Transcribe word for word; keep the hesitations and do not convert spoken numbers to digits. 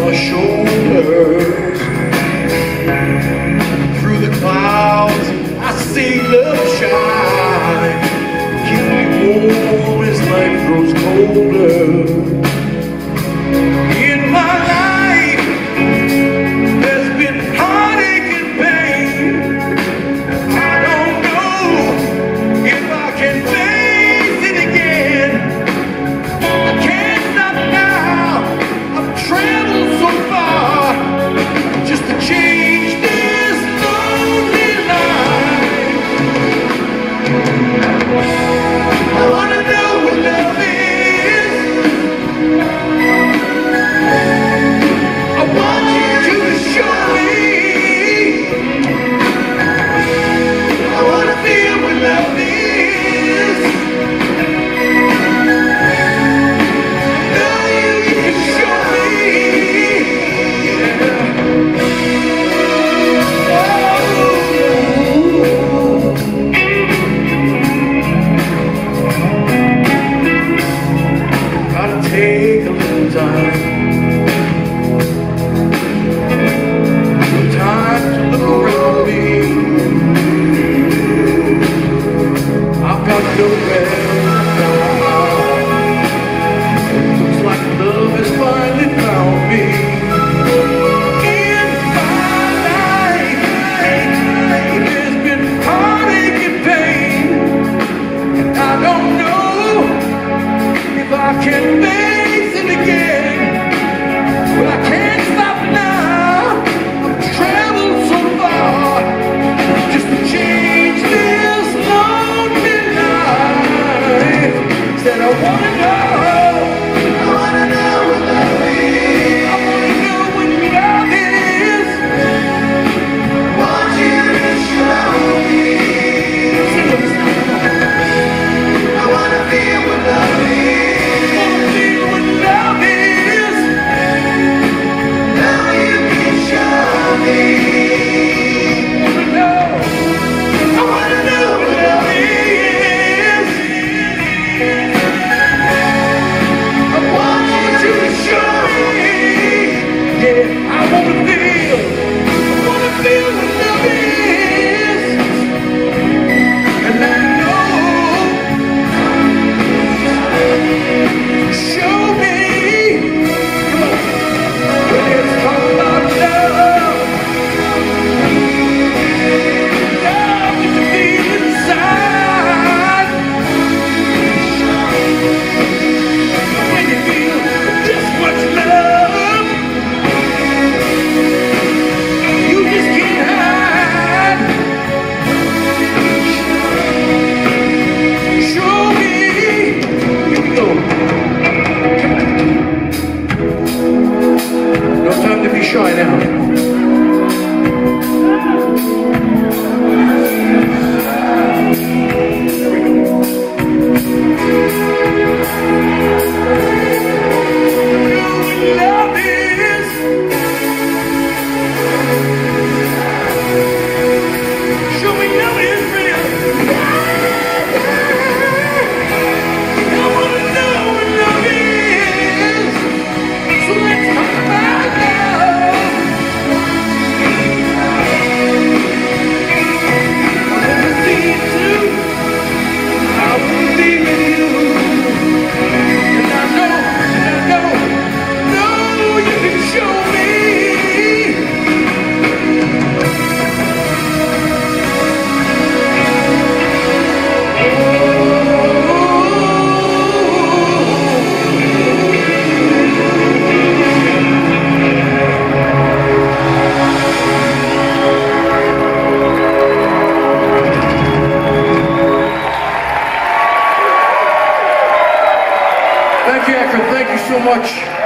my shoulders. Through the clouds I see love shine, keep me warm as life grows colder. In my life there's been heartache and pain. I don't know if I can face it again. I can't stop now, I've traveled so far just to change this lonely life. I wanna know what love is. I want you to show me. I wanna feel what love is. Know you can show me. Gotta take a little time, some time to look around me. I've got nowhere to go. Looks like love has finally found me. In my life, there's been heartache and pain, and I don't know if I can face it again. But I can't stop now, I've traveled so far just to change this lonely life. Said I wanna know, I wanna know what love is. I wanna know what love is. Want you to show me. I wanna feel what love is. Wanna feel what love is. Now you can show me. Wanna know, I wanna know what love is. I want you to show me. Yeah, I wanna feel, I wanna feel what love is. And I know, show me. Come on, let's talk about love. Love that you feel inside. When you feel this much love, you just can't hide. Show me. Here we go. No time to be shy now. Here we go. Know what love is. Show me love is real. I wanna know what love is. So let's talk about love. I wanna see it too. I wanna be with you. And I know, and I know, know you can show me. Thank you, Akron. Thank you so much.